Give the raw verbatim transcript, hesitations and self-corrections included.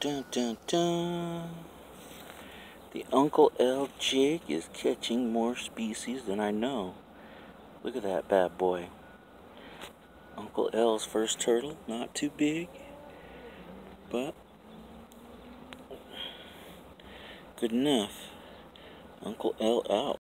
Dun, dun, dun. The Uncle L jig is catching more species than I know. Look at that bad boy. Uncle L's first turtle, not too big, but good enough. Uncle L out.